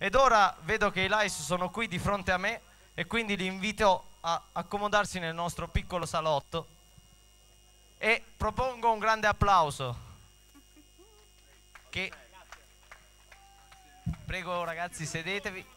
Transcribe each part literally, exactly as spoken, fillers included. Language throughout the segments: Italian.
Ed ora vedo che i Lice sono qui di fronte a me e quindi li invito a accomodarsi nel nostro piccolo salotto e propongo un grande applauso. Che... Prego ragazzi, sedetevi.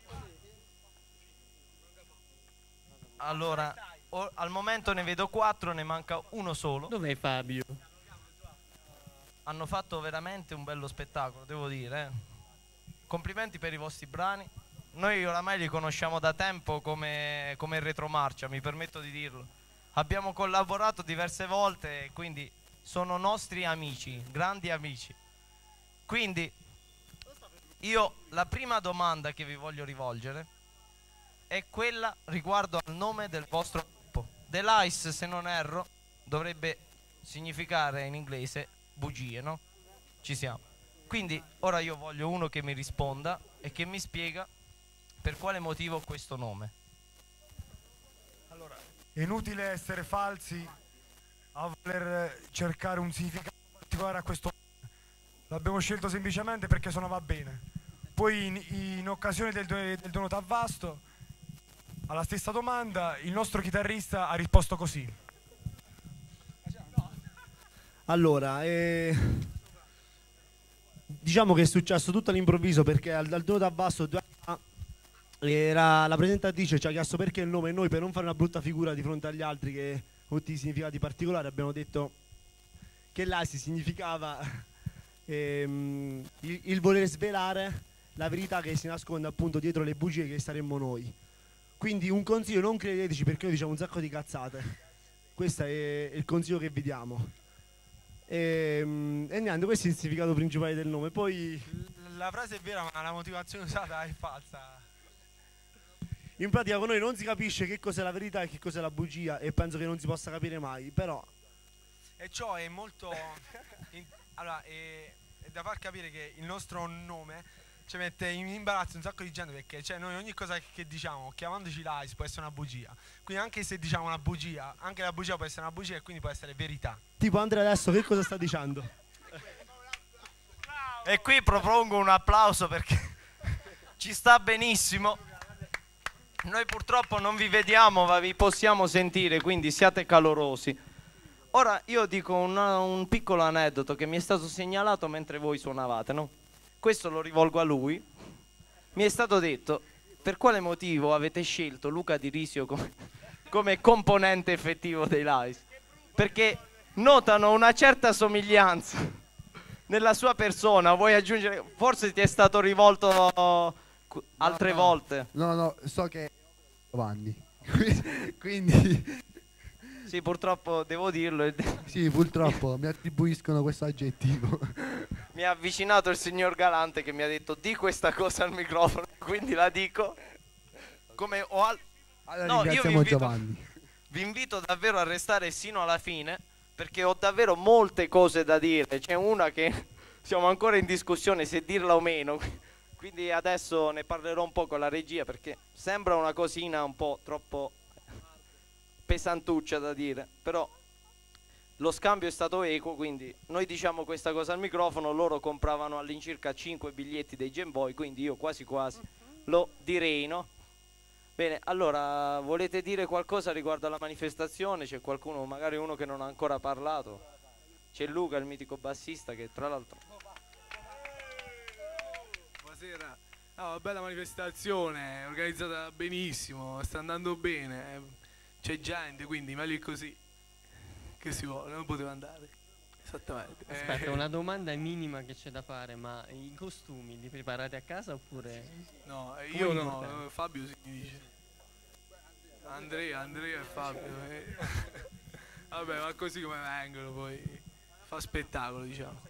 Allora, o, al momento ne vedo quattro, ne manca uno solo. Dov'è Fabio? Hanno fatto veramente un bello spettacolo, devo dire. Eh. Complimenti per i vostri brani. Noi oramai li conosciamo da tempo come, come retromarcia, mi permetto di dirlo. Abbiamo collaborato diverse volte e quindi sono nostri amici, grandi amici. Quindi io la prima domanda che vi voglio rivolgere è quella riguardo al nome del vostro gruppo. The Lice, se non erro, dovrebbe significare in inglese bugie, no? Ci siamo. Quindi ora io voglio uno che mi risponda e che mi spiega per quale motivo questo nome. Allora, è inutile essere falsi a voler cercare un significato particolare a questo nome. L'abbiamo scelto semplicemente perché suonava bene. Poi in, in occasione del, del Dono Tavasto, alla stessa domanda, il nostro chitarrista ha risposto così. Allora, eh, diciamo che è successo tutto all'improvviso perché al, al Dono Tavasto due anni fa era la presentatrice ci ha chiesto perché il nome e noi per non fare una brutta figura di fronte agli altri che tutti i significati particolari abbiamo detto che là si significava ehm, il, il voler svelare la verità che si nasconde appunto dietro le bugie che saremmo noi. Quindi un consiglio, non credeteci perché noi diciamo un sacco di cazzate. Questo è il consiglio che vi diamo. E, e niente, questo è il significato principale del nome. Poi la frase è vera ma la motivazione usata è falsa. In pratica con noi non si capisce che cos'è la verità e che cos'è la bugia e penso che non si possa capire mai, però... E ciò è molto... in, allora, è, è da far capire che il nostro nome ci mette in imbarazzo un sacco di gente perché cioè, noi ogni cosa che diciamo chiamandoci Lice può essere una bugia. Quindi anche se diciamo una bugia, anche la bugia può essere una bugia e quindi può essere verità. Tipo Andrea adesso che cosa sta dicendo? E qui propongo un applauso perché ci sta benissimo. Noi purtroppo non vi vediamo ma vi possiamo sentire, quindi siate calorosi. Ora io dico una, un piccolo aneddoto che mi è stato segnalato mentre voi suonavate, no? Questo lo rivolgo a lui. Mi è stato detto per quale motivo avete scelto Luca Di Risio come, come componente effettivo dei Lice. Perché notano una certa somiglianza nella sua persona. Vuoi aggiungere? Forse ti è stato rivolto altre no, no. volte. No, no, so che è Giovanni. Quindi sì, purtroppo devo dirlo. sì, purtroppo mi attribuiscono questo aggettivo. Mi ha avvicinato il signor Galante che mi ha detto di questa cosa al microfono, quindi la dico. Come ho al... Allora no, io vi ringraziamo invito, Giovanni. vi invito davvero a restare sino alla fine perché ho davvero molte cose da dire. C'è una che siamo ancora in discussione se dirla o meno, quindi adesso ne parlerò un po' con la regia perché sembra una cosina un po' troppo pesantuccia da dire, però lo scambio è stato equo, quindi noi diciamo questa cosa al microfono, loro compravano all'incirca cinque biglietti dei Game Boy, quindi io quasi quasi lo direi, no? Bene, allora volete dire qualcosa riguardo alla manifestazione? C'è qualcuno, magari uno che non ha ancora parlato? C'è Luca, il mitico bassista, che tra l'altro... Buonasera. Ah, una bella manifestazione, organizzata benissimo, sta andando bene, c'è gente, quindi meglio così. Che si vuole, non poteva andare. Esattamente. Aspetta, eh. una domanda minima che c'è da fare, ma i costumi li preparate a casa oppure... No, come io li no, portate? eh, Fabio si dice. Andrea, Andrea e Fabio. eh. Vabbè, ma così come vengono poi. Fa spettacolo, diciamo.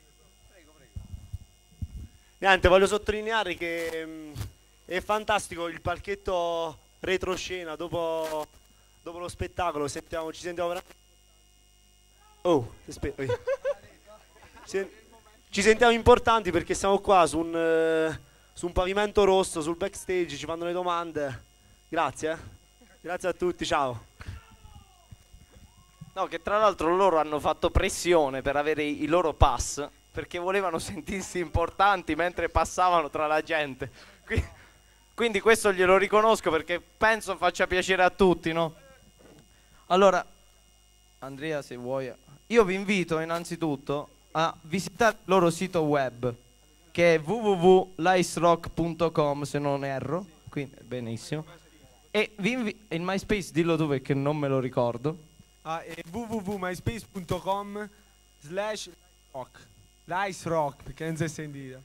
Niente, voglio sottolineare che mh, è fantastico il palchetto retroscena dopo, dopo lo spettacolo, sentiamo, ci sentiamo veramente... Oh, aspetta. Ci, ci sentiamo importanti perché siamo qua su un, eh, su un pavimento rosso, sul backstage, ci fanno le domande. Grazie, eh. Grazie a tutti, ciao. No, che tra l'altro loro hanno fatto pressione per avere i, i loro pass, perché volevano sentirsi importanti mentre passavano tra la gente. Qui- Quindi questo glielo riconosco perché penso faccia piacere a tutti, no? Allora, Andrea, se vuoi, io vi invito innanzitutto a visitare il loro sito web, che è w w w punto lice rock punto com, se non erro, quindi benissimo. E vi invi- il MySpace dillo tu perché non me lo ricordo. Ah, è w w w punto myspace punto com slash rock. Lice rock, perché non si è sentito.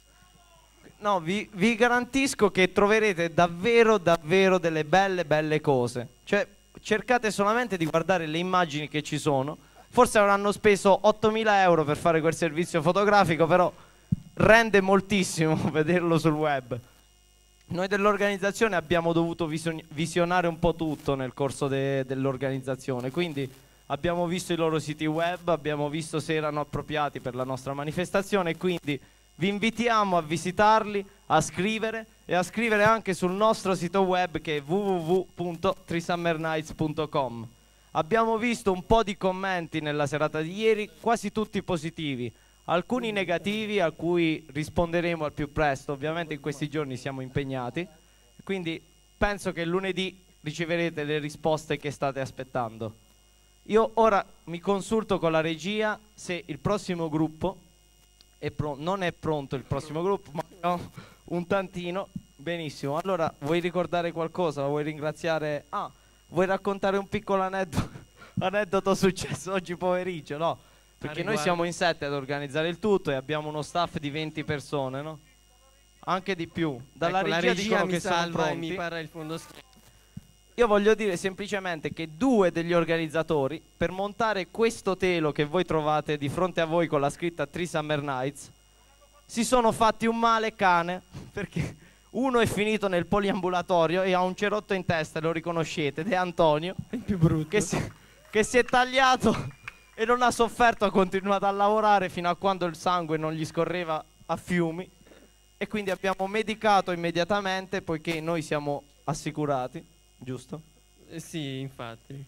No, vi, vi garantisco che troverete davvero, davvero delle belle, belle cose. Cioè, cercate solamente di guardare le immagini che ci sono. Forse avranno speso ottomila euro per fare quel servizio fotografico, però rende moltissimo vederlo sul web. Noi dell'organizzazione abbiamo dovuto vision- visionare un po' tutto nel corso de- dell'organizzazione, quindi abbiamo visto i loro siti web, abbiamo visto se erano appropriati per la nostra manifestazione, quindi vi invitiamo a visitarli, a scrivere e a scrivere anche sul nostro sito web che è w w w punto trisummer nights punto com. Abbiamo visto un po' di commenti nella serata di ieri, quasi tutti positivi, alcuni negativi a cui risponderemo al più presto, ovviamente in questi giorni siamo impegnati, quindi penso che lunedì riceverete le risposte che state aspettando. Io ora mi consulto con la regia se il prossimo gruppo è pro- non è pronto il prossimo gruppo, ma no, un tantino. Benissimo, allora vuoi ricordare qualcosa? Vuoi ringraziare? Ah, vuoi raccontare un piccolo aneddoto, aneddoto successo oggi pomeriggio, no? Perché noi riguardo- siamo in sette ad organizzare il tutto e abbiamo uno staff di venti persone, no? Anche di più. Dalla Ecco, la regia, regia dicono mi che sono salva e pronti. mi parla il fondo stretto. Io voglio dire semplicemente che due degli organizzatori, per montare questo telo che voi trovate di fronte a voi con la scritta Three Summer Nights, si sono fatti un male cane, perché uno è finito nel poliambulatorio e ha un cerotto in testa, lo riconoscete, ed è Antonio, Il più brutto. che si, che si è tagliato e non ha sofferto, ha continuato a lavorare fino a quando il sangue non gli scorreva a fiumi, e quindi abbiamo medicato immediatamente poiché noi siamo assicurati, giusto? Eh, sì, infatti.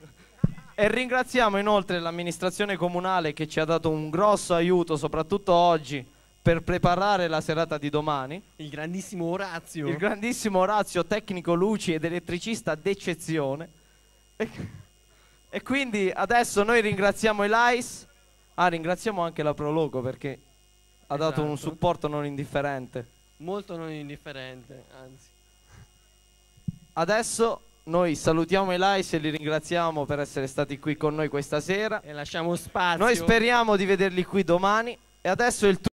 E ringraziamo inoltre l'amministrazione comunale che ci ha dato un grosso aiuto, soprattutto oggi, per preparare la serata di domani. Il grandissimo Orazio. Il grandissimo Orazio, tecnico luci ed elettricista d'eccezione. E, e quindi adesso noi ringraziamo Elias. Ah, ringraziamo anche la Prologo perché ha dato un Esatto. supporto non indifferente. Molto non indifferente, anzi. Adesso noi salutiamo Elias e li ringraziamo per essere stati qui con noi questa sera. E lasciamo spazio. Noi speriamo di vederli qui domani. E adesso è il